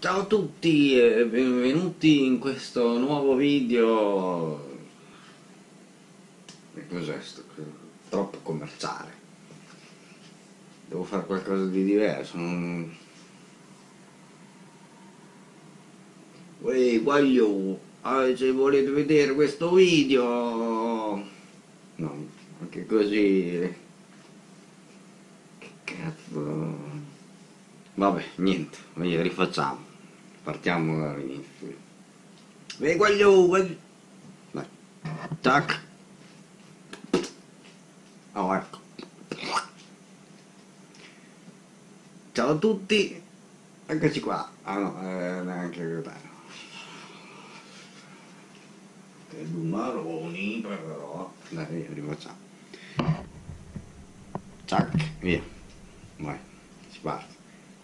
Ciao a tutti e benvenuti in questo nuovo video. Che cos'è sto? Troppo commerciale. Devo fare qualcosa di diverso. Uè, voglio, se volete vedere questo video. No, anche così. Che cazzo. Vabbè, niente, rifacciamo. Partiamo dall'inizio. Voglio. Dai. Tac. Oh, ecco. Ciao a tutti, eccoci qua. Ah no, neanche aiutare. Che maroni però. Dai, via, rifacciamo. Ciao, via. Vai, si parte.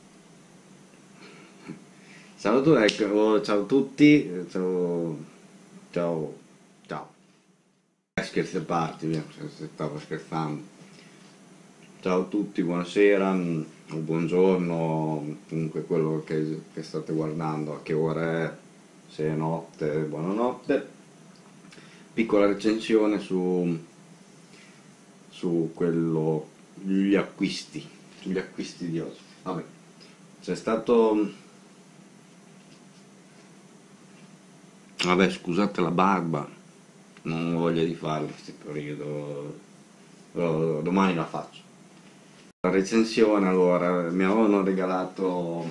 Saluto, ecco, ciao a tutti, ciao, ciao. Scherzi a parte, via, stavo scherzando. Ciao a tutti, buonasera, o buongiorno, comunque quello che state guardando, a che ora è, se è notte, buonanotte. Piccola recensione su quello, sugli acquisti di oggi. Vabbè, c'è stato, vabbè scusate la barba, non ho voglia di farla in questo periodo, però domani la faccio. La recensione, allora, mi avevano regalato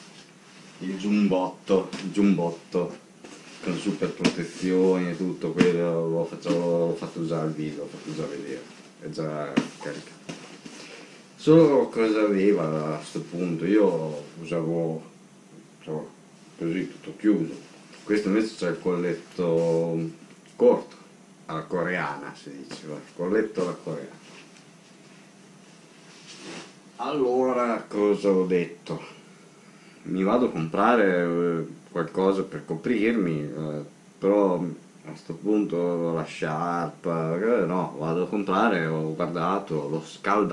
il giubbotto con super protezioni e tutto, quello l'ho fatto già il video, l'ho fatto già vedere, è già caricato. Solo cosa aveva a questo punto? Io usavo così tutto chiuso, questo invece c'è il colletto corto, alla coreana si dice, colletto alla coreana. Allora, cosa ho detto? Mi vado a comprare qualcosa per coprirmi, però a questo punto la sciarpa, no, vado a comprare, ho guardato lo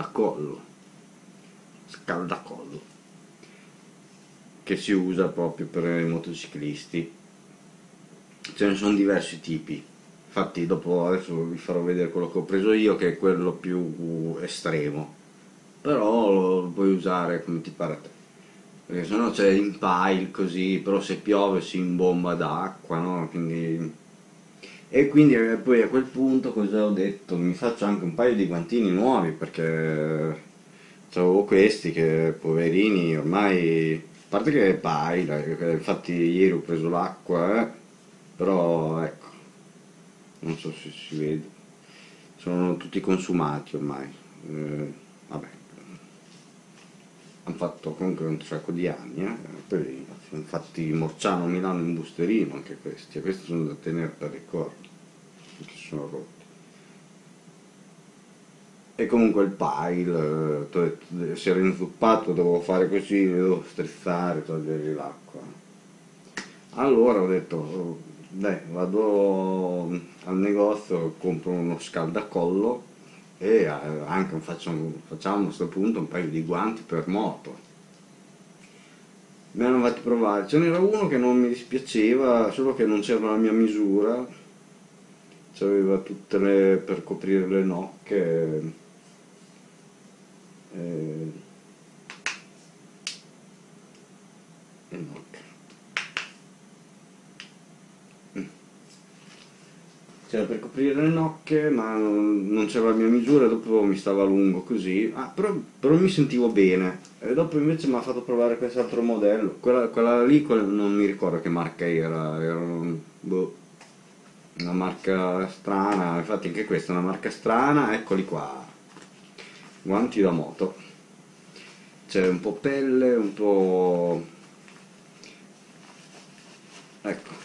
scaldacollo, che si usa proprio per i motociclisti. Ce ne sono diversi tipi, infatti dopo adesso vi farò vedere quello che ho preso io, che è quello più estremo, però lo puoi usare come ti pare a te, perché sennò c'è in pile così, però se piove si imbomba d'acqua, no? E quindi poi a quel punto cosa ho detto? Mi faccio anche un paio di guantini nuovi, perché avevo questi che poverini ormai, a parte che è pile, infatti ieri ho preso l'acqua, però ecco, non so se si vede, sono tutti consumati ormai. Vabbè, hanno fatto comunque un sacco di anni, poi infatti Morciano Milano in busterino anche questi, e questi sono da tenere per ricordo, perché sono rotti. E comunque il pile, t'ho detto, si era inzuppato, dovevo fare così, devo strizzare, togliergli l'acqua. Allora ho detto, dai, vado al negozio, compro uno scaldacollo e anche facciamo a questo punto un paio di guanti per moto. Mi hanno fatto provare, ce n'era uno che non mi dispiaceva, solo che non c'era la mia misura, c'aveva tutte per coprire le nocche. eh, le nocche. C'era per coprire le nocche, ma non c'era la mia misura, e dopo mi stava lungo così. Però mi sentivo bene. E dopo invece mi ha fatto provare quest'altro modello. Quella lì, non mi ricordo che marca era boh, una marca strana. Infatti anche questa è una marca strana, eccoli qua. Guanti da moto. C'è un po' pelle, un po'. Ecco.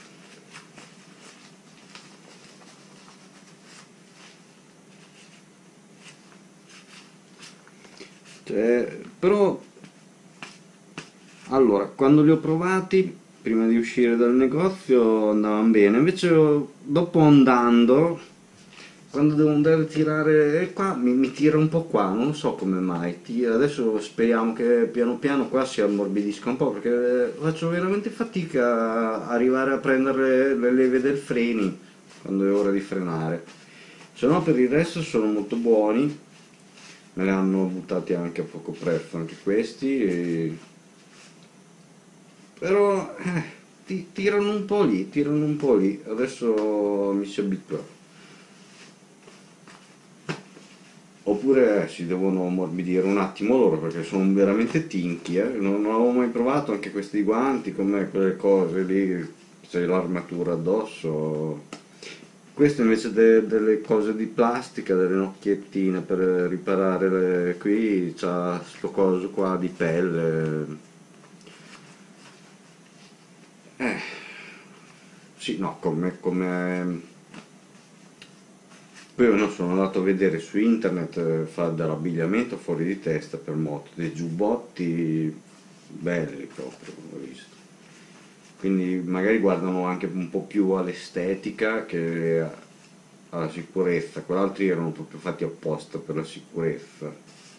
Però allora, quando li ho provati, prima di uscire dal negozio andavano bene, invece dopo andando quando devo andare a tirare qua mi tira un po' qua, non so come mai. Adesso speriamo che piano piano qua si ammorbidisca un po', perché faccio veramente fatica a arrivare a prendere le leve del freni quando è ora di frenare. Se no per il resto sono molto buoni, me ne hanno buttati anche a poco prezzo anche questi, però tirano un po' lì, tirano un po' lì, adesso mi si abitua. Oppure si devono ammorbidire un attimo loro perché sono veramente tinchi, non avevo mai provato anche questi guanti, come quelle cose lì, c'è l'armatura addosso. Questo invece delle cose di plastica, delle nocchiettine per riparare qui, c'ha sto coso qua di pelle. Sì, no, poi io sono andato a vedere su internet, fa dell'abbigliamento fuori di testa per moto, dei giubbotti belli proprio, ho visto. Quindi magari guardano anche un po' più all'estetica che alla sicurezza, quell'altri erano proprio fatti apposta per la sicurezza.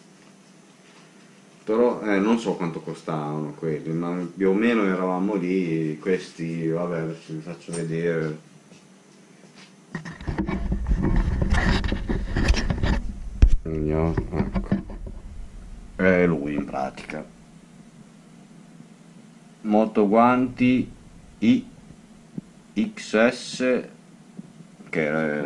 Però non so quanto costavano quelli, ma più o meno eravamo lì, questi, vabbè, adesso vi faccio vedere. Vediamo, ecco. È lui in pratica. Moto guanti XS, che è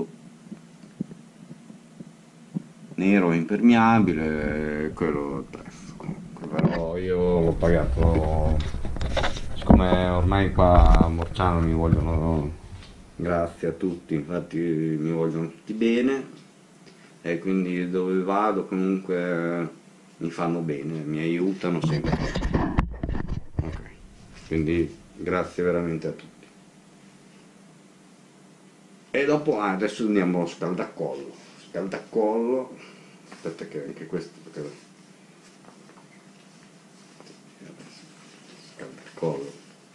nero impermeabile, quello è il prezzo comunque. Però io l'ho pagato, siccome ormai qua a Morciano mi vogliono, grazie a tutti, infatti mi vogliono tutti bene, e quindi dove vado comunque mi fanno bene, mi aiutano sempre. Ok, quindi grazie veramente a tutti. E dopo adesso andiamo allo scaldacollo. Scaldacollo, aspetta che anche questo, scaldacollo.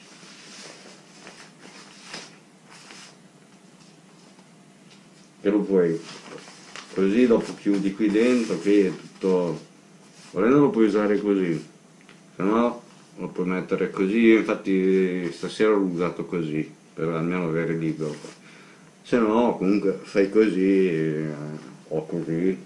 Che lo puoi, così dopo chiudi qui dentro, qui è tutto, volendo lo puoi usare così, se no lo puoi mettere così, infatti stasera l'ho usato così, per almeno avere libero. Se no comunque fai così, o così,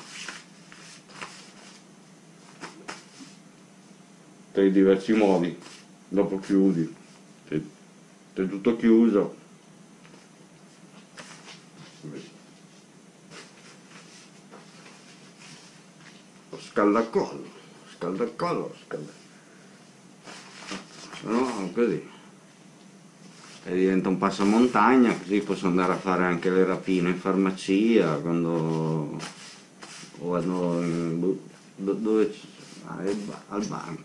per i diversi modi, dopo chiudi, è tutto chiuso. Scaldacollo, scaldacollo, scaldacollo, se no così. E diventa un passamontagna, così posso andare a fare anche le rapine in farmacia quando o vado dove al banco.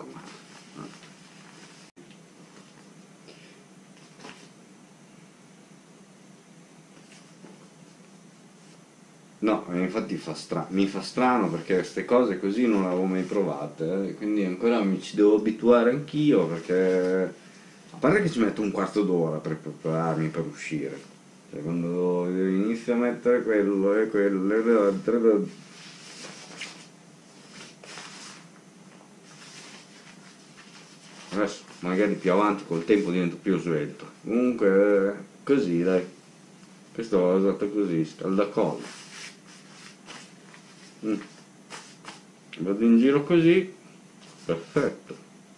No, infatti mi fa strano perché queste cose così non le avevo mai provate, quindi ancora mi ci devo abituare anch'io, perché a parte che ci metto un quarto d'ora per prepararmi per uscire, cioè quando inizio a mettere quello e quello e l'altro, adesso magari più avanti col tempo divento più svelto, comunque così dai, questo l'ho usato così, scaldacollo. Vado in giro così, perfetto.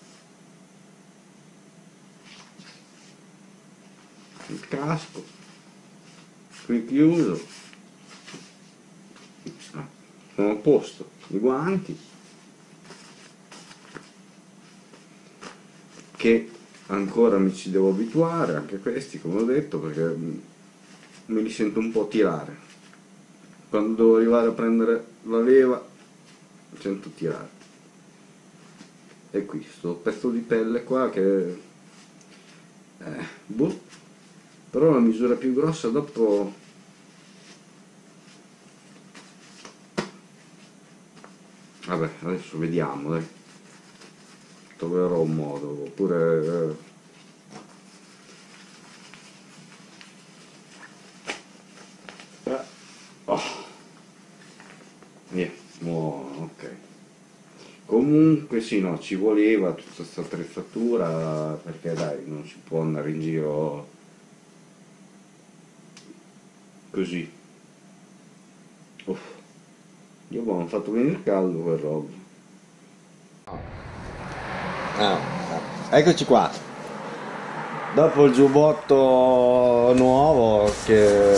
Il casco, qui chiuso, sono a posto, i guanti, che ancora mi ci devo abituare, anche questi come ho detto, perché me li sento un po' tirare. Quando devo arrivare a prendere la leva, sento tirare. E qui, sto pezzo di pelle qua che boh, però la misura più grossa dopo, vabbè, adesso vediamo, dai, troverò un modo, oppure comunque sì, no, ci voleva tutta questa attrezzatura, perché dai, non si può andare in giro così. Uff, io mi hanno fatto venire caldo quel roba. Eccoci qua. Dopo il giubbotto nuovo, che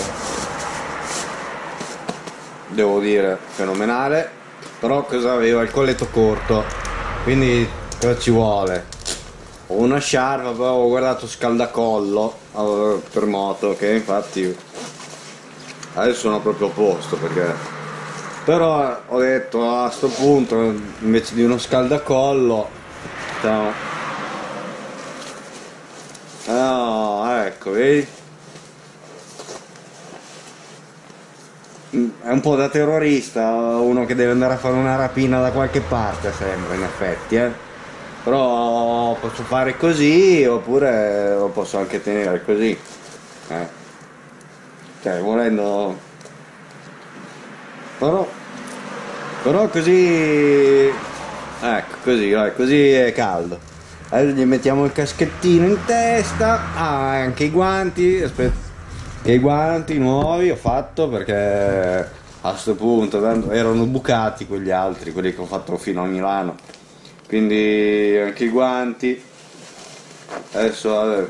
devo dire fenomenale, però cosa aveva? Il colletto corto, quindi cosa ci vuole? Ho una sciarpa, poi ho guardato scaldacollo per moto, che infatti adesso sono proprio a posto, perché però ho detto a sto punto invece di uno scaldacollo, no, ecco, vedi? È un po' da terrorista, uno che deve andare a fare una rapina da qualche parte, sembra, in effetti, eh. Però posso fare così, oppure lo posso anche tenere così. Cioè, volendo. Però, però così. Ecco, così, vai, così è caldo. Adesso gli mettiamo il caschettino in testa, anche i guanti, aspetta. Che i guanti nuovi ho fatto perché a sto punto erano bucati quegli altri, quelli che ho fatto fino a Milano. Quindi anche i guanti. Adesso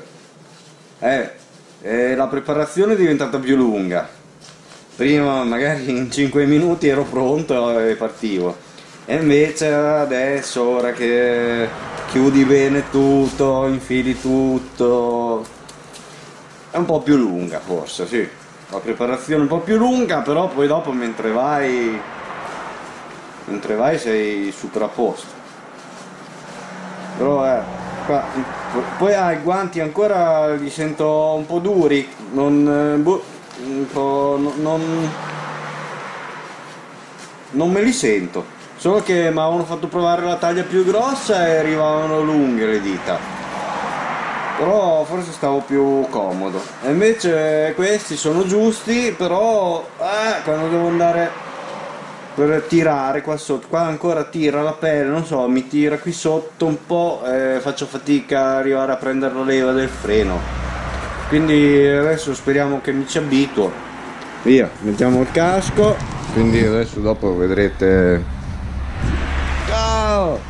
la preparazione è diventata più lunga. Prima magari in 5 minuti ero pronto e partivo. E invece adesso, ora che chiudi bene tutto, infili tutto, è un po' più lunga forse, sì. La preparazione è un po' più lunga, però poi dopo mentre vai sei super a posto. Però qua, poi i guanti ancora li sento un po' duri, un po', non me li sento. Solo che mi avevano fatto provare la taglia più grossa e arrivavano lunghe le dita. Però forse stavo più comodo. E invece questi sono giusti, però quando devo andare per tirare qua sotto, qua ancora tira la pelle, non so, mi tira qui sotto un po', faccio fatica ad arrivare a prendere la leva del freno. Quindi adesso speriamo che mi ci abituo. Via, mettiamo il casco, quindi adesso dopo vedrete. Ciao!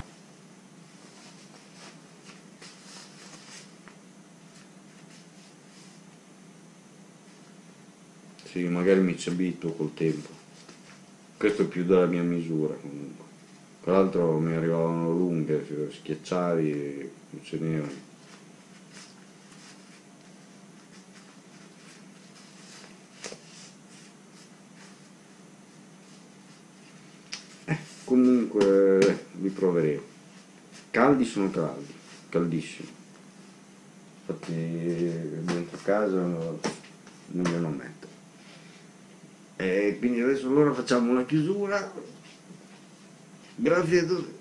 Sì, magari mi ci abituo col tempo. Questo è più della mia misura comunque. Tra l'altro mi arrivavano lunghe, schiacciavi e non ce n'erano. Comunque li proveremo. Caldi sono caldi, caldissimi. Infatti dentro casa non me lo metto. E quindi adesso allora facciamo una chiusura. Grazie a tutti.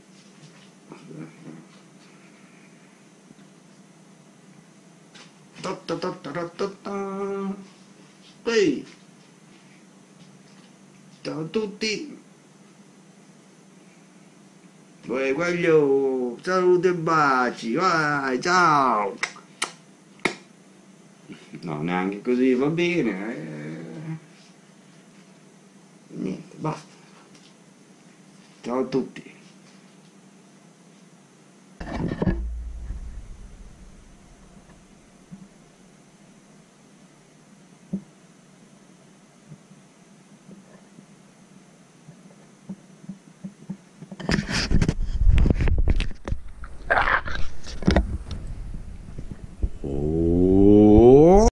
Ta ta ta ta ta ta ta. Ehi. Ciao a tutti. Guaglio, saluti e baci, vai, ciao. No, neanche così va bene. Niente, basta. Ciao a tutti.